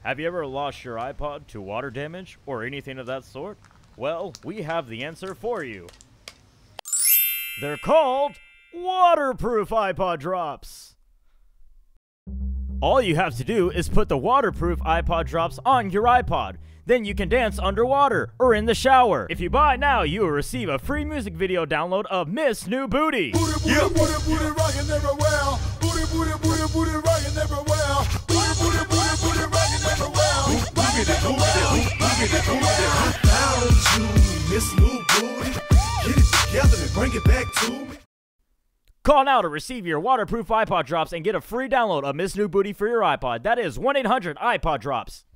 Have you ever lost your iPod to water damage or anything of that sort? Well, we have the answer for you. They're called waterproof iPod drops. All you have to do is put the waterproof iPod drops on your iPod. Then you can dance underwater or in the shower. If you buy now, you will receive a free music video download of Miss New Booty. Booty, booty, booty, booty, rockin' everywhere. Booty, booty, booty, booty, rockin' everywhere. Booty, booty, booty, booty, rockin' everywhere. Rockin' everywhere. I found you, Miss New Booty. Get it together and bring it back to me. Call now to receive your waterproof iPod drops and get a free download of Miss New Booty for your iPod. That is 1-800-iPod-DROPS.